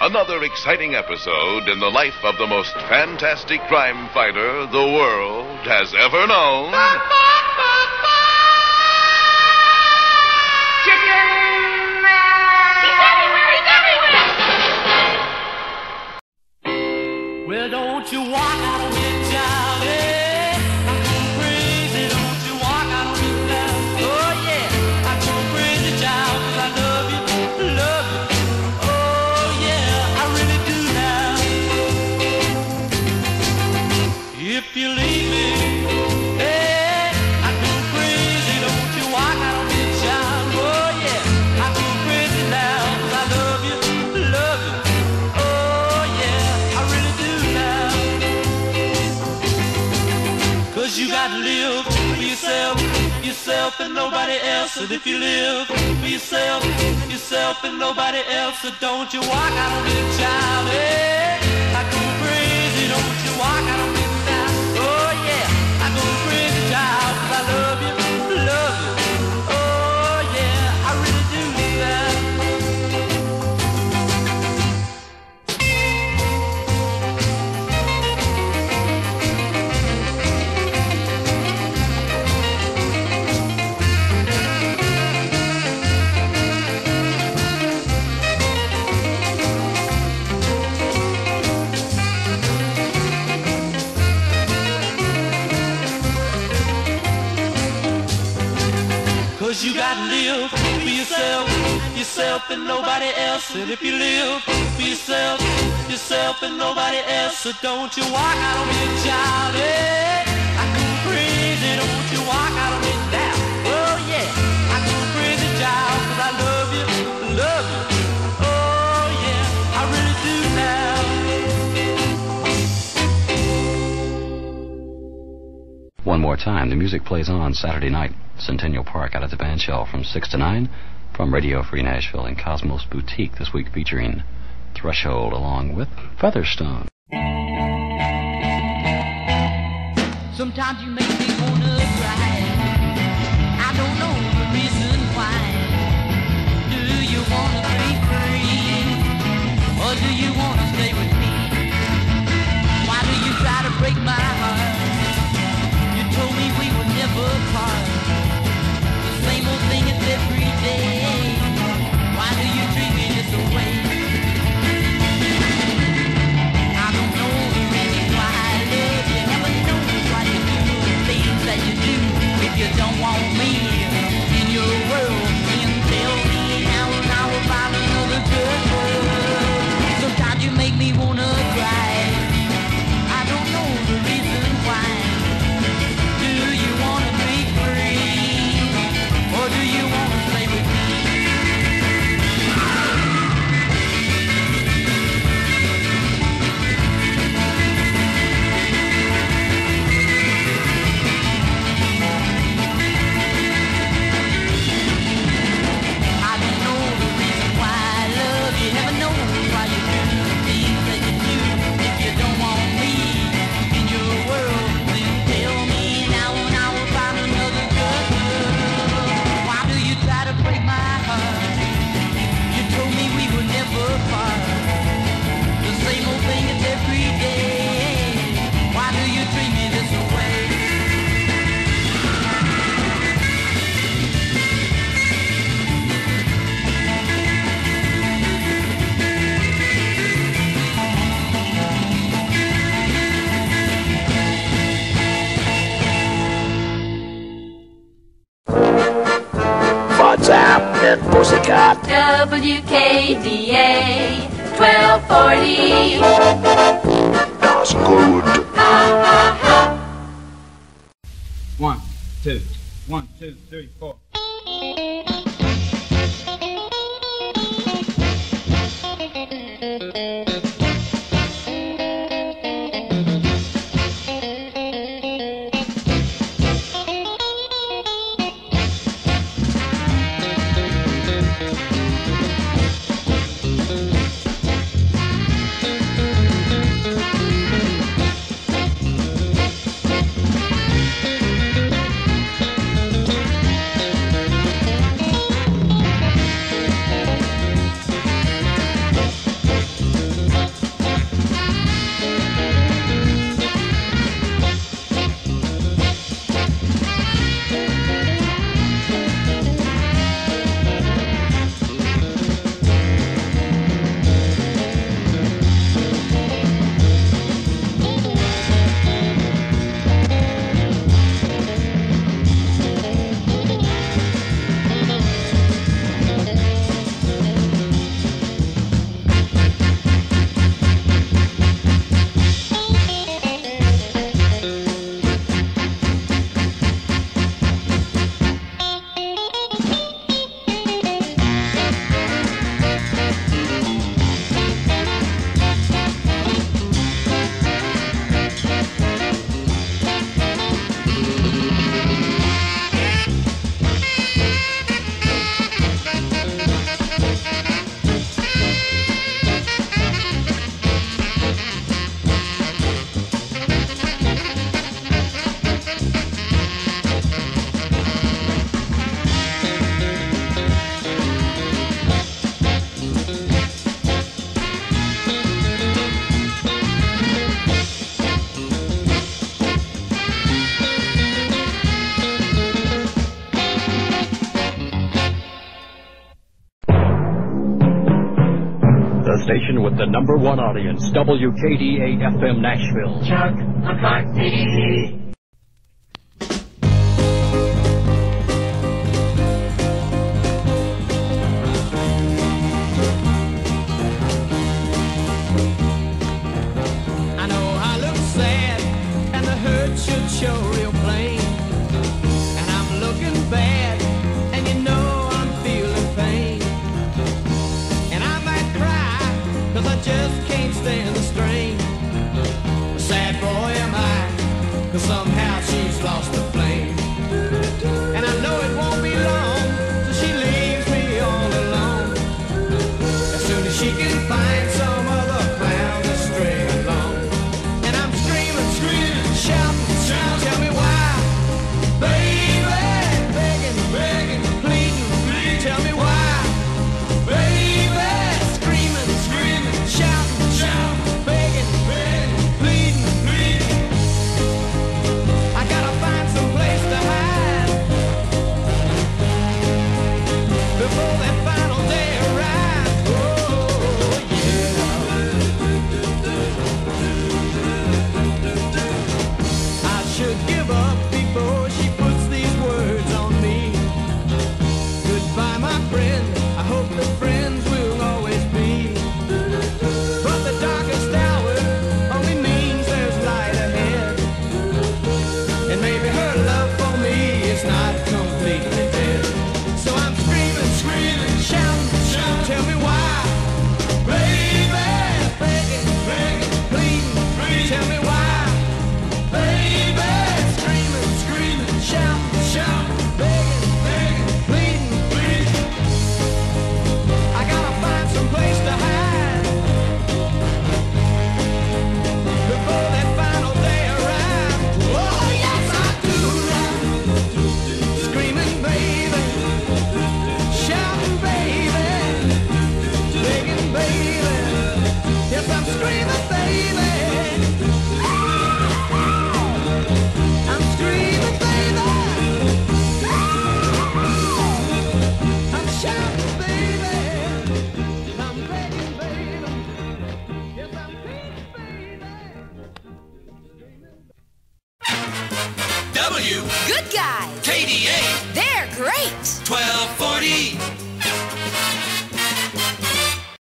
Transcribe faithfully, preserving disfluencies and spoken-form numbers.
Another exciting episode in the life of the most fantastic crime fighter the world has ever known. Chicken! He's everywhere! He's everywhere! Well, don't you walk out on me, Charlie. I go crazy, don't you walk out on me now. Oh, yeah, I go crazy, child, 'cause I love you, love you. Oh, yeah, I really do now. If you leave me, hey, I go crazy, don't you walk out on me, child. Oh, yeah, I go crazy now, 'cause I love you, love you. Oh, yeah, I really do now. 'Cause you gotta live for yourself, yourself and nobody else. And if you live for yourself, yourself and nobody else, so don't you walk out on me, child. Hey, I go crazy, don't you walk out on me now. Oh yeah, I go crazy, child, 'cause I love you, love you. Oh yeah, I really do that. Cause you gotta live for yourself, yourself and nobody else. And if you live for yourself, yourself and nobody else, so don't you walk out on me, child. Hey, I go crazy, don't you walk out on me now. Oh yeah, I go crazy, child, 'cause I love you, love you. Oh yeah, I really do now. One more time, the music plays on Saturday night, Centennial Park, out at the band shell from six to nine from Radio Free Nashville and Cosmos Boutique, this week featuring Threshold along with Featherstone. Sometimes you make me wanna cry. I don't know the reason why. Do you wanna be free, or do you wanna stay with me? Why do you try to break my heart? You told me we would never part. The same old thing as every day. Why do you treat me this way? I don't know the reason why I love you. Never know why you do the things that you do. If you don't want me in your world, then tell me how and I will find another good girl. Sometimes you make me wanna cry. I don't know the reason why. Do you wanna be free, or do you wanna stay with me? I don't know the reason why I love you. Heaven knows why you do the things that you do. If you don't want me in your world, then tell me now and I will find another good girl. Why do you try to break my heart? You told me we would never part. The same old thing as every day. Why do you treat me this way? What's happening, Pussycat? W K D A twelve forty. That's good. One, two, one, two, three, four. The station with the number one audience, W K D A F M Nashville. Chuck McCarthy. I know I look sad, and the hurt should show real plain. And I'm looking bad, and you know I'm feeling pain. And I might cry, cause I just can't stand the strain. A sad boy am I, cause somehow she's lost the flame. And I know it won't be long till she leaves me all alone. As soon as she can find some other clown to string along. And I'm screaming, screaming, shouting, shouting, tell me why, baby, begging, begging, pleading, pleading, tell me why, baby, screaming, screaming, shouting, shouting, begging, begging, pleading, pleading. I gotta find some place to hide before that final day arrives. Oh, yeah. I should give up before she puts these words on me. Goodbye, my friend. I hope that friends will always be. But the darkest hour only means there's light ahead. And maybe her love for me is not completely dead. So I'm screaming, screaming, shouting, shouting, tell me why, baby, begging, begging, pleading, pleading, tell me why, baby, screaming, screaming, shouting, shouting, begging, begging, pleading, pleading. I gotta find some place to hide before that final day arrives. Oh, yes, I do now. Screaming, baby, shouting, baby, begging, baby. Yes, I'm screaming, baby. I'm screaming, baby. I'm shouting, baby. I'm begging, baby. Yes, I'm pleading, baby. W Good guys. K D A They're great. twelve forty.